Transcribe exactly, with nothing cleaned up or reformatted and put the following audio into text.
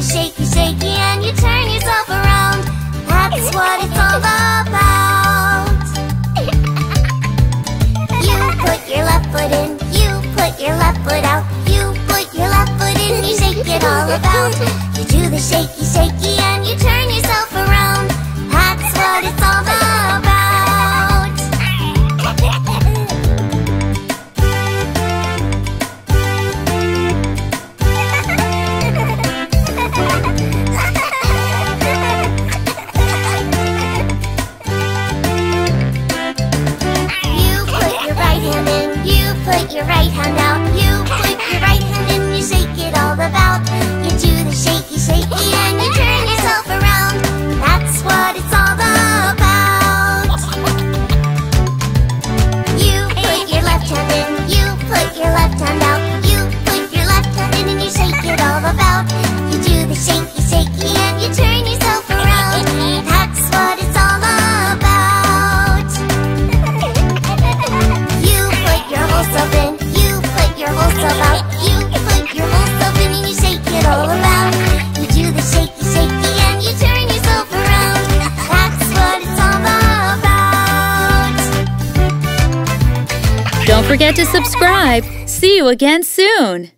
shaky, shaky, and you turn yourself around. That's what it's all about. You put your left foot in, you put your left foot out. You put your left foot in, you shake it all about. You do the shaky, shaky, and you turn yourself around. That's what it's all about. Put your right hand out, you put your right hand in, you shake it all about. You do the shaky, shaky, and you turn yourself around. That's what it's all about. You put your left hand in, you put your left hand out. You put your left hand in and you shake it all about. You do the shaky, shaky, and you turn yourself around. That's what it's all about. You put your whole self in, you put your whole self out. You put your whole self in and you shake it all about. You do the shaky, shaky, and you turn yourself around. That's what it's all about. Don't forget to subscribe. See you again soon.